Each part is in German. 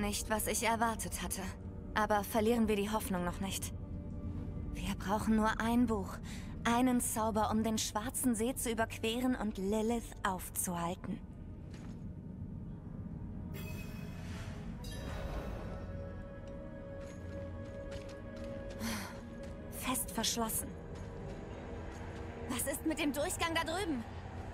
Nicht, was ich erwartet hatte. Aber verlieren wir die Hoffnung noch nicht. Wir brauchen nur ein Buch, einen Zauber, um den Schwarzen See zu überqueren und Lilith aufzuhalten. Fest verschlossen. Was ist mit dem Durchgang da drüben?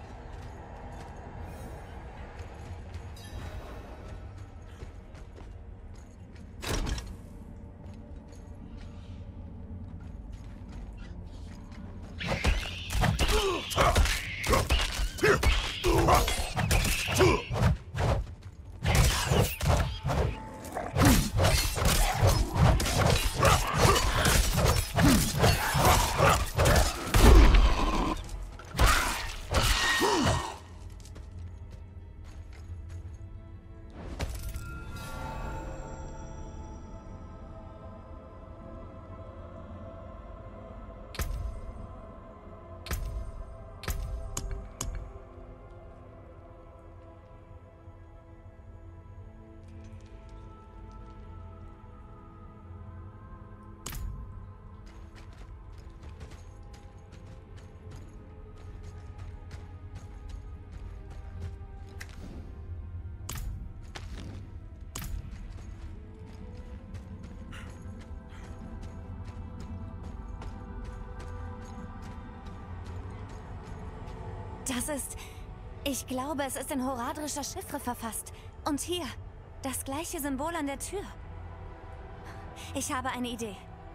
Das ist... Ich glaube, es ist in horadrischer Chiffre verfasst. Und hier, das gleiche Symbol an der Tür. Ich habe eine Idee.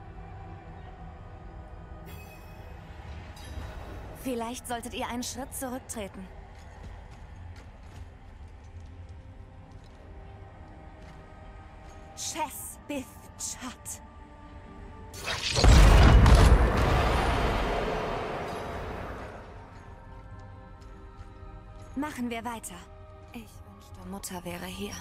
Vielleicht solltet ihr einen Schritt zurücktreten. Chess Bith Chat. Machen wir weiter. Ich wünschte, Mutter wäre hier.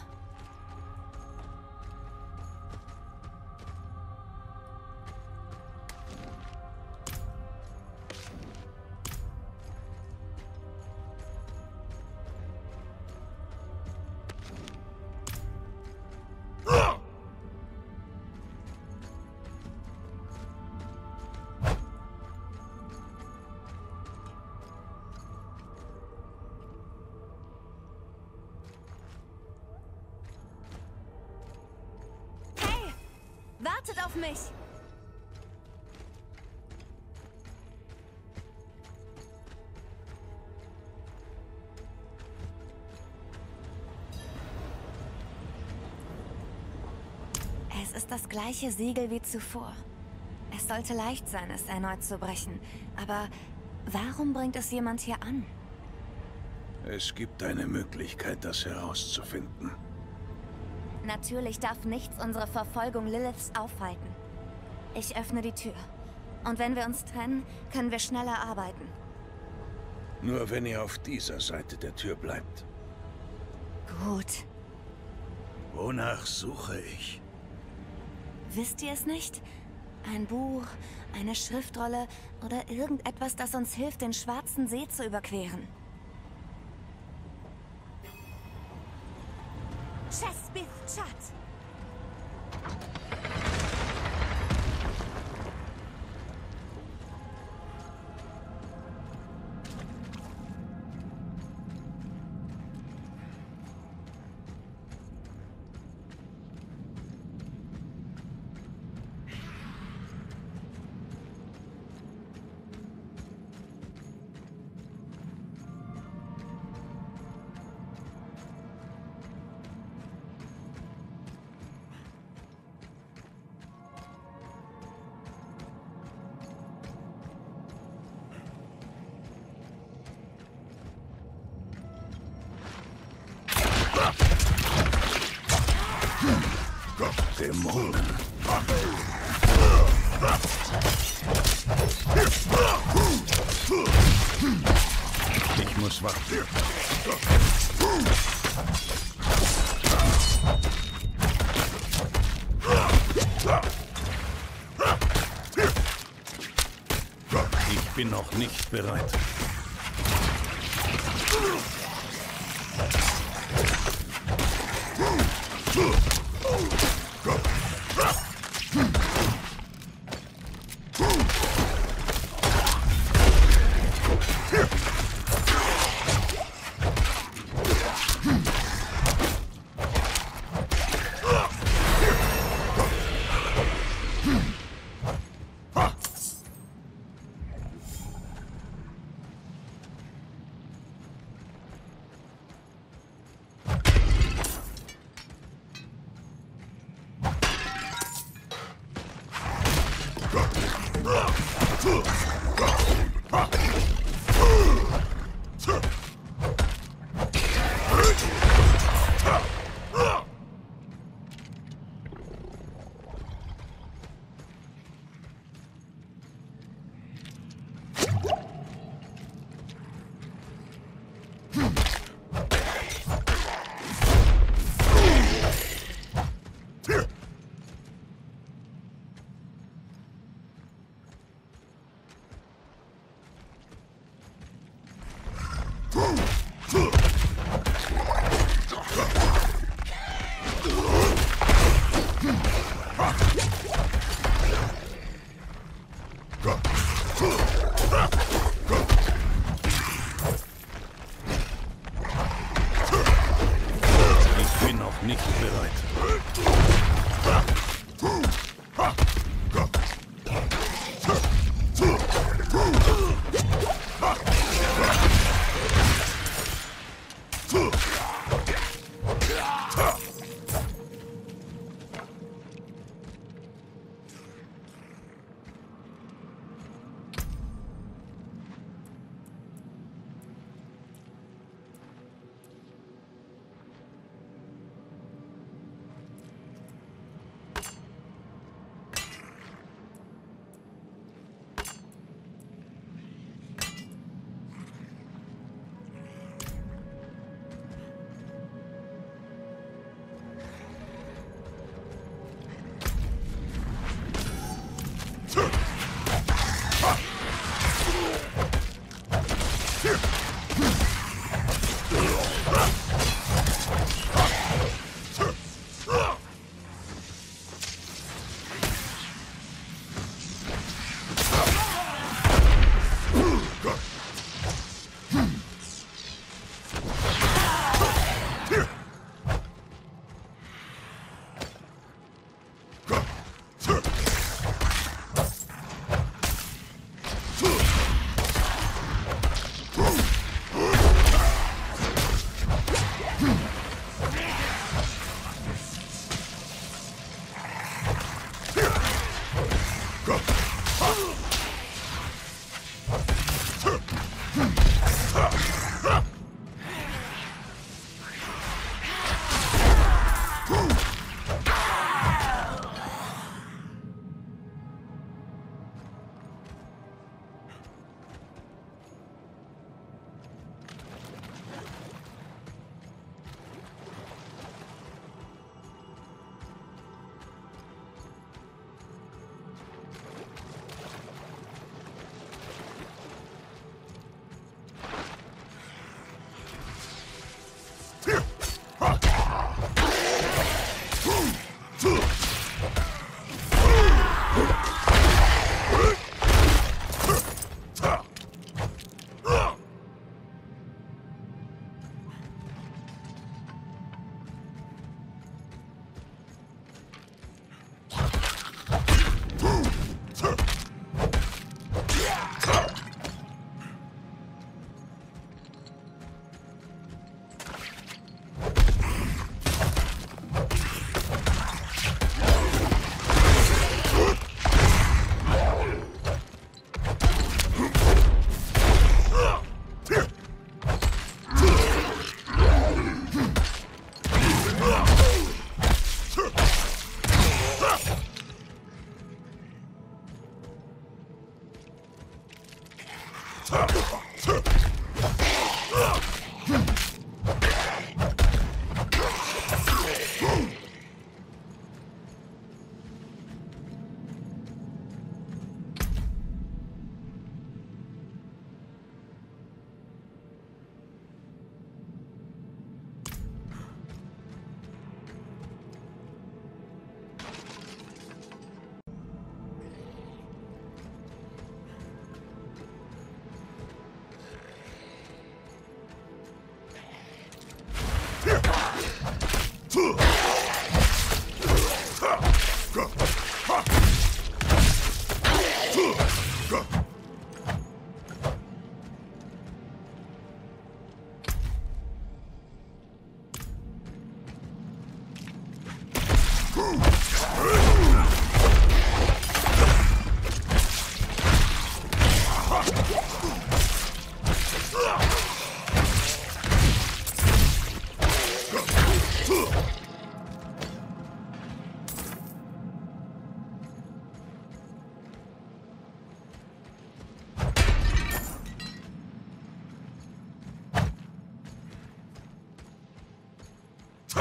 Wartet auf mich! Es ist das gleiche Siegel wie zuvor. Es sollte leicht sein, es erneut zu brechen. Aber warum bringt es jemand hier an? Es gibt eine Möglichkeit, das herauszufinden. Natürlich darf nichts unsere Verfolgung Liliths aufhalten. Ich öffne die Tür. Und wenn wir uns trennen, können wir schneller arbeiten. Nur wenn ihr auf dieser Seite der Tür bleibt. Gut. Wonach suche ich? Wisst ihr es nicht? Ein Buch, eine Schriftrolle oder irgendetwas, das uns hilft, den Schwarzen See zu überqueren. Chess Bith Chat. Dämonen. Ich muss warten. Ich bin noch nicht bereit. Ich bin noch nicht bereit.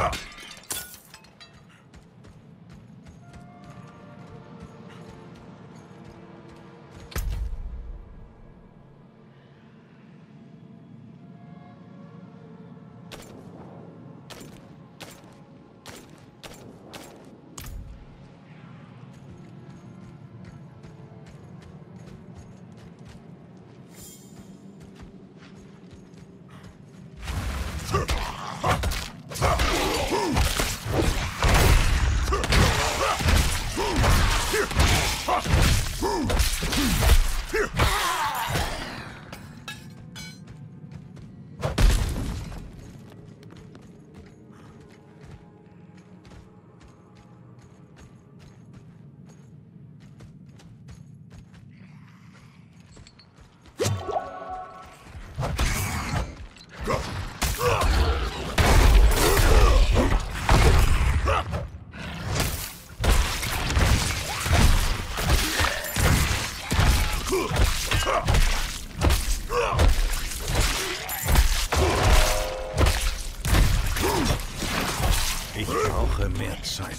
Ich brauche mehr Zeit.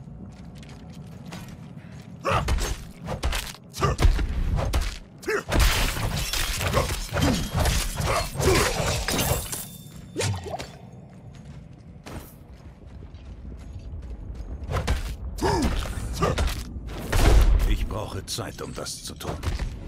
Ich brauche Zeit, um das zu tun.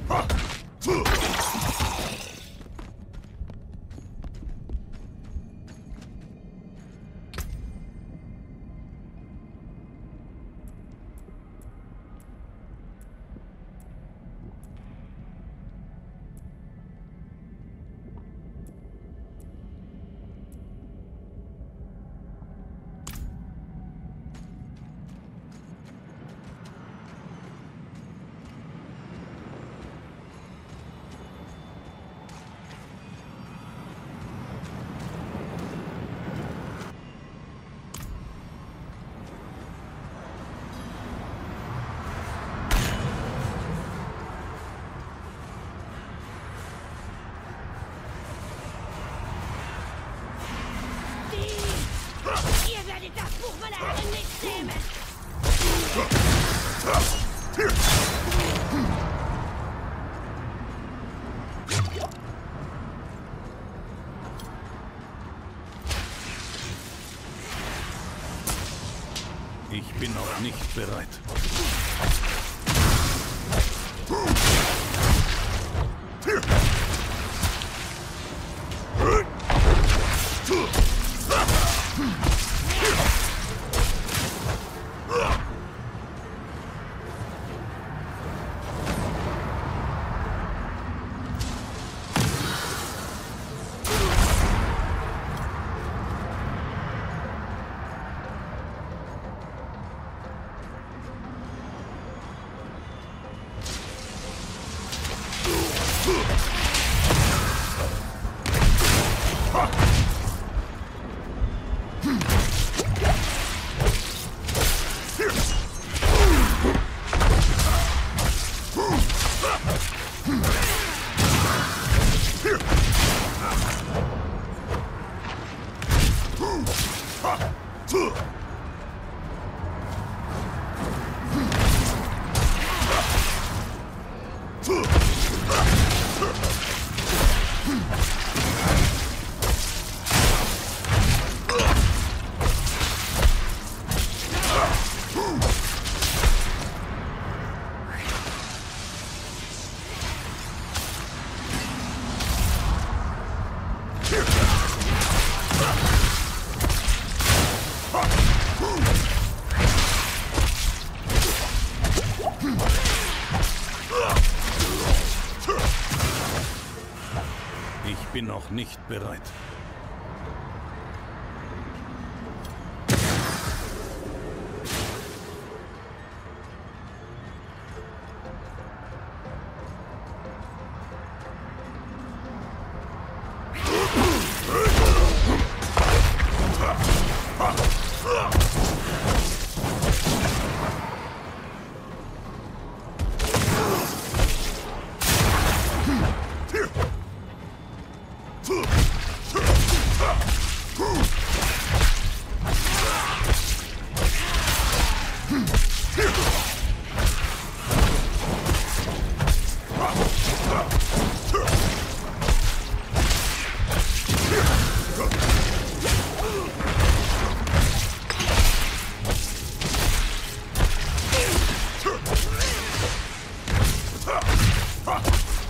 Ihr werdet das Buch meiner Herren nicht nehmen! Ich bin noch nicht bereit. Ich bin noch nicht bereit.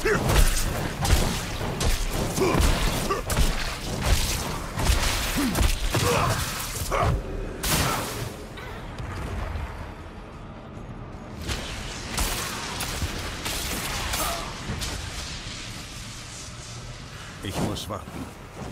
Ich muss warten.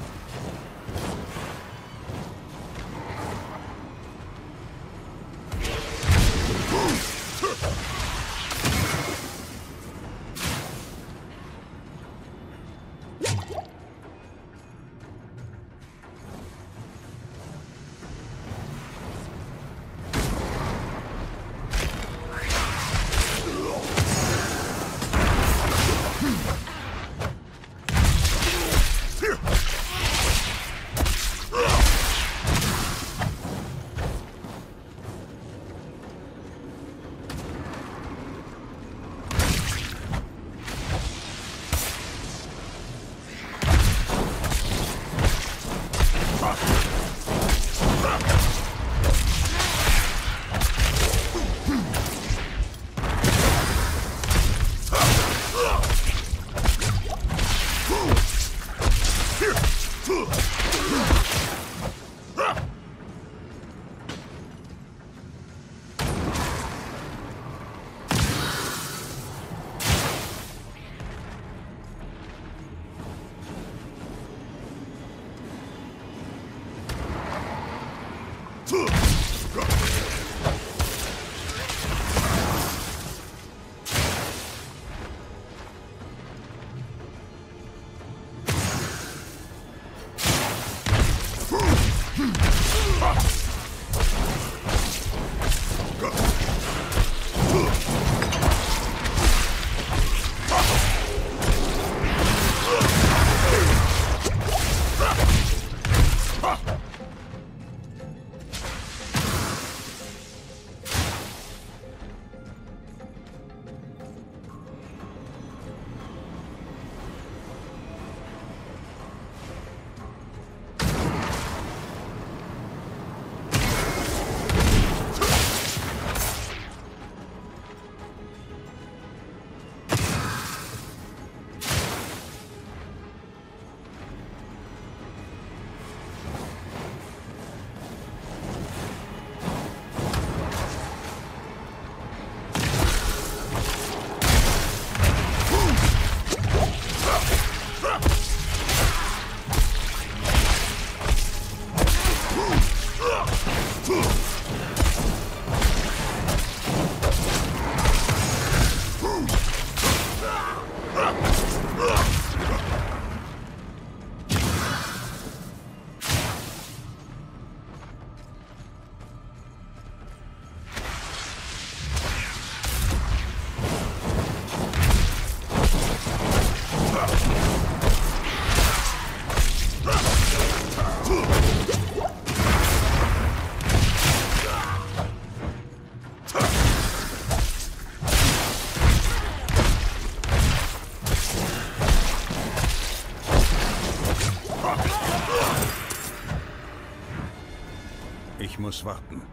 Ich muss warten.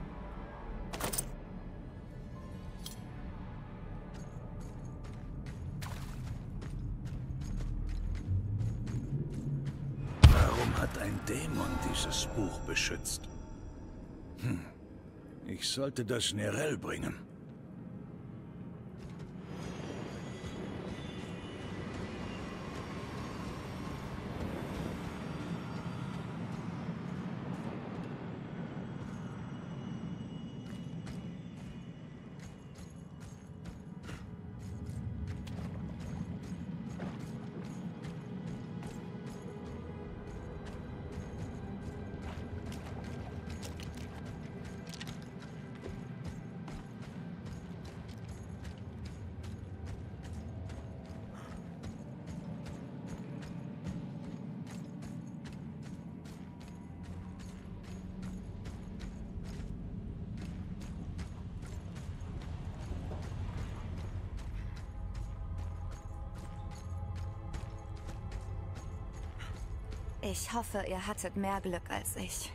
Warum hat ein Dämon dieses Buch beschützt? Ich sollte das Nerel bringen. Ich hoffe, ihr hattet mehr Glück als ich.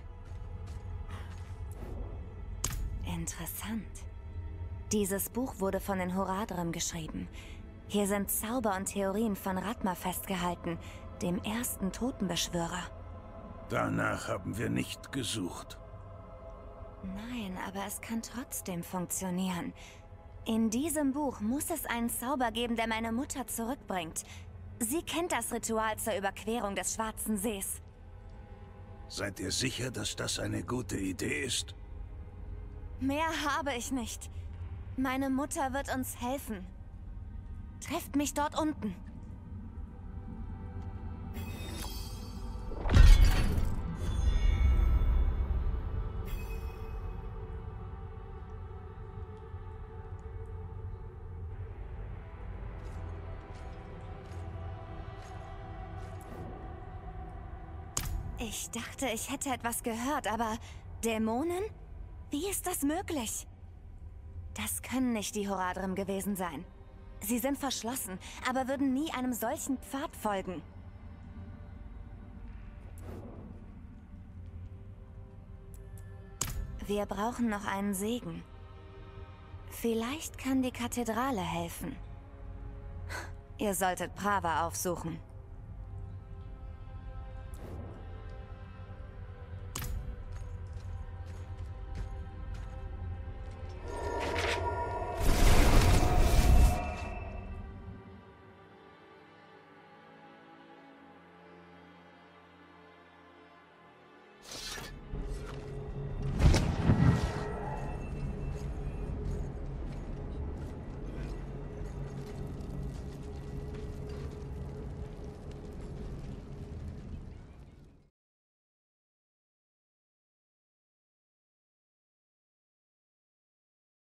Interessant. Dieses Buch wurde von den Horadrim geschrieben. Hier sind Zauber und Theorien von Ratma festgehalten, dem ersten Totenbeschwörer. Danach haben wir nicht gesucht. Nein, aber es kann trotzdem funktionieren. In diesem Buch muss es einen Zauber geben, der meine Mutter zurückbringt. Sie kennt das Ritual zur Überquerung des Schwarzen Sees. Seid ihr sicher, dass das eine gute Idee ist? Mehr habe ich nicht. Meine Mutter wird uns helfen. Trefft mich dort unten. Ich dachte, ich hätte etwas gehört, aber Dämonen? Wie ist das möglich? Das können nicht die Horadrim gewesen sein. Sie sind verschlossen, aber würden nie einem solchen Pfad folgen. Wir brauchen noch einen Segen. Vielleicht kann die Kathedrale helfen. Ihr solltet Prava aufsuchen.